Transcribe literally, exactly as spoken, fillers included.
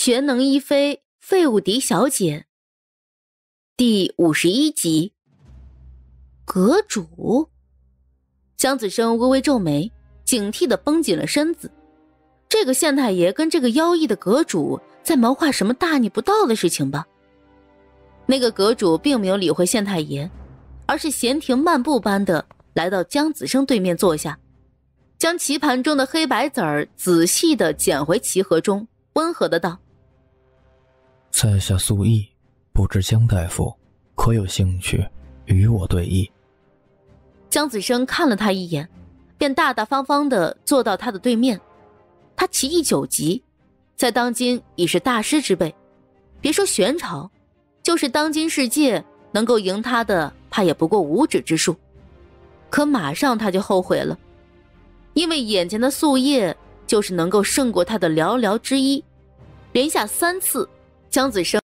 全能一妃废物狄小姐第五十一集。阁主？江子生微微皱眉，警惕地绷紧了身子。这个县太爷跟这个妖异的阁主在谋划什么大逆不道的事情吧？那个阁主并没有理会县太爷，而是闲庭漫步般的来到江子生对面坐下，将棋盘中的黑白子儿仔细地捡回棋盒中，温和的道： 在下素意，不知江大夫可有兴趣与我对弈？ 江子生看了他一眼，便大大方方地坐到他的对面。他棋艺九级，在当今已是大师之辈，别说玄朝，就是当今世界能够赢他的，怕也不过五指之数。可马上他就后悔了，因为眼前的素叶就是能够胜过他的寥寥之一。连下三次，江子生